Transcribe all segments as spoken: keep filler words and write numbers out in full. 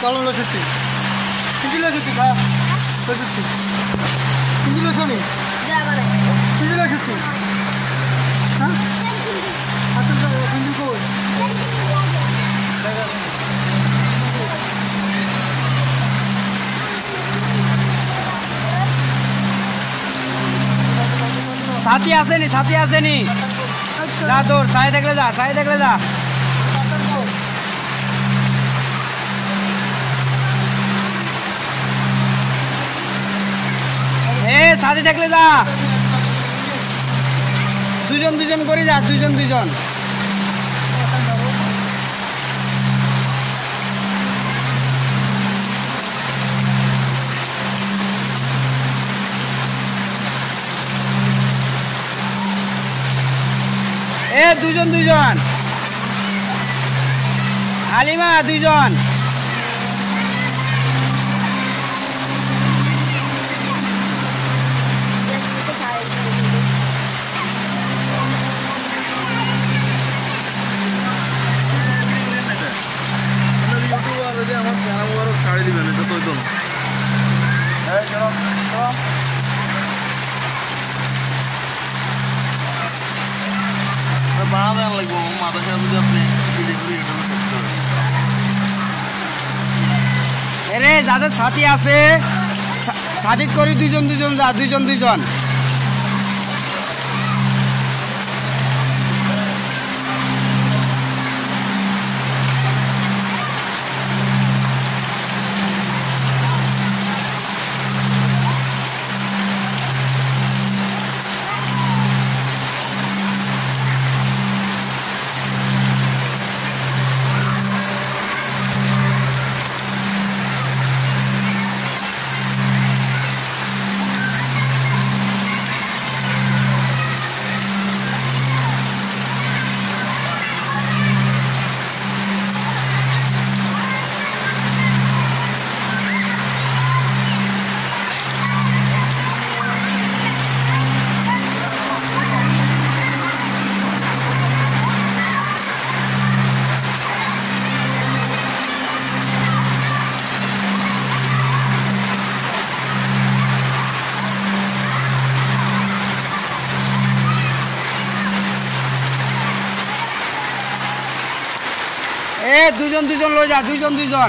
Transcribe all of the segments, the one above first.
Kalau lo cuti, cuti lo cuti kah? Lo cuti, cuti lo cuti. Cuti lo cuti. Hah? Atau tu cuti kau? সাথী আসেনি সাথী আসেনি যা তোর সাই দেখলে যা সাই দেখলে যা এ সাথী দেখলে যা দুজন দুজন করে যা দুজন দুজন এ দুজন দুজন হালিমা দুজন ছাড়ি দিবেন এটা তো একদম বানাবেন লাগবো মাথা সাথে যদি আপনি এরে যাদের সাথী আছে সাথী করি দুজন দুজন যা দুজন দুজন এ দুজন দুজন লই যা দুজন দুজন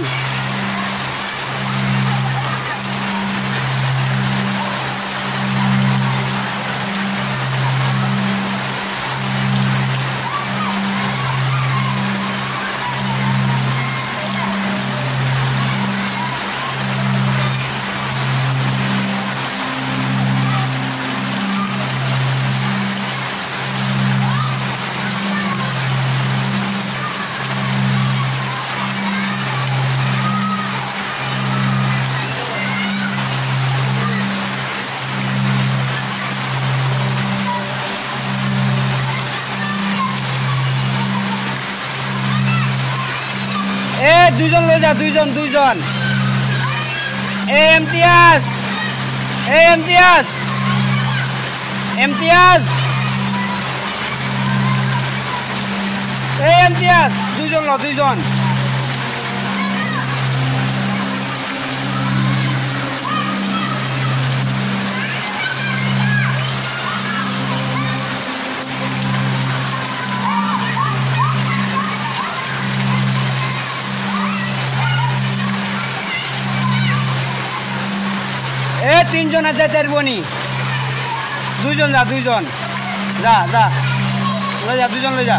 এ দুজন লই যা দুইজন দুইজন এ ইমতিয়াজ এ ইমতিয়াজ ইমতিয়াজ এ ইমতিয়াজ দুইজন ল দুইজন এ তিনজন আছে তেরবনি দুইজন যা দুইজন যা যা লই যা দুইজন লই যা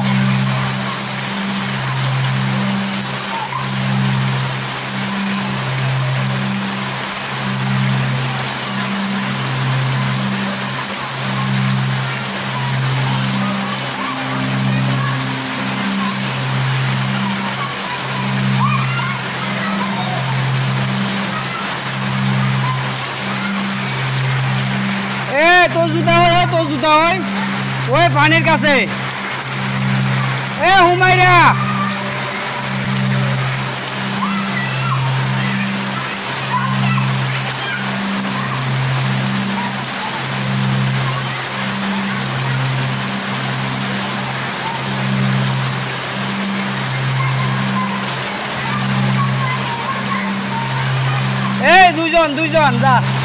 এ তো জুতা হয় তো জুতা হয় ওই পানির কাছে এ হুমাইরা দুইজন দুইজন যা